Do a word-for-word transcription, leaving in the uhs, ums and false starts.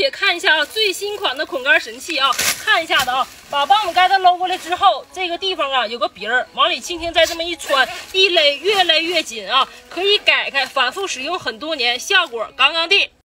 且看一下啊，最新款的捆杆神器啊，看一下子啊，把棒子盖子搂过来之后，这个地方啊有个鼻儿，往里轻轻再这么一穿，一勒越勒越紧啊，可以改开，反复使用很多年，效果杠杠的。